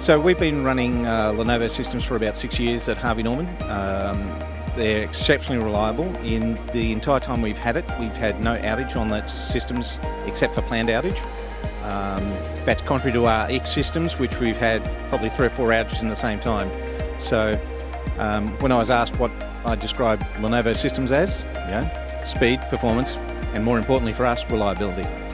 So we've been running Lenovo systems for about 6 years at Harvey Norman. They're exceptionally reliable. In the entire time we've had it, we've had no outage on those systems except for planned outage. That's contrary to our X systems, which we've had probably 3 or 4 outages in the same time. So when I was asked what I described Lenovo systems as, speed, performance, and more importantly for us, reliability.